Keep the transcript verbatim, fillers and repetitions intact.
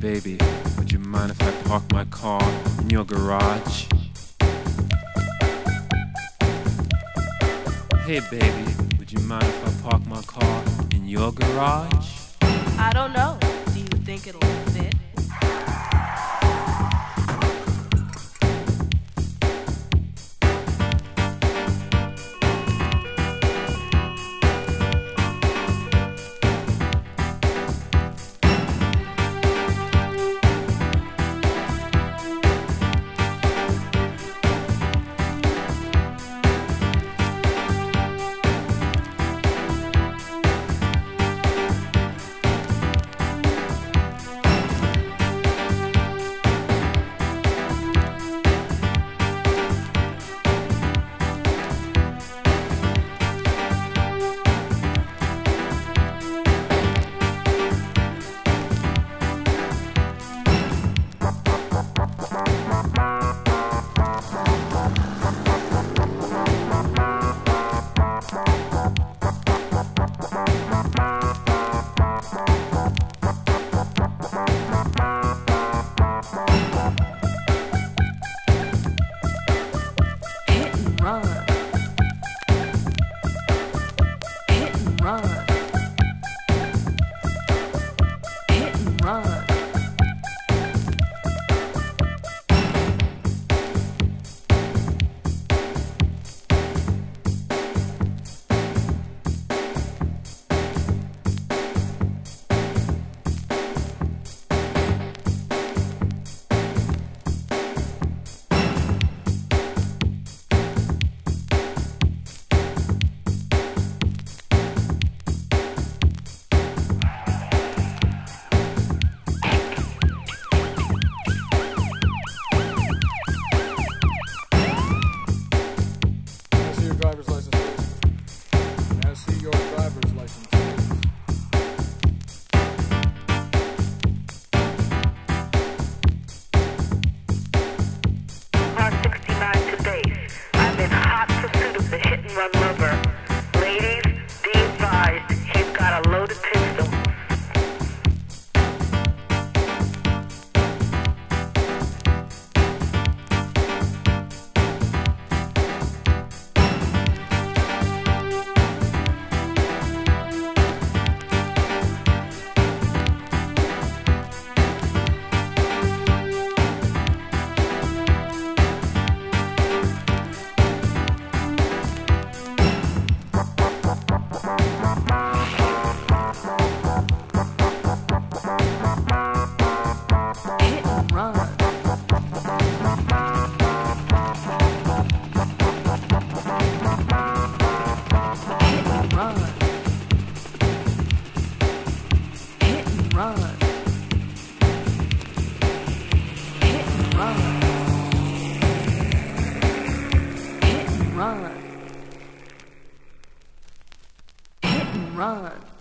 baby, would you mind if I park my car in your garage? Hey baby, would you mind if I park my car in your garage? I don't know. Do you think it'll fit? Driver's license, please. May I see your driver's license, please? R sixty-nine to base. I'm in hot pursuit of the hit-and-run lover. Ladies, be advised, he's got a loaded pistol. Run.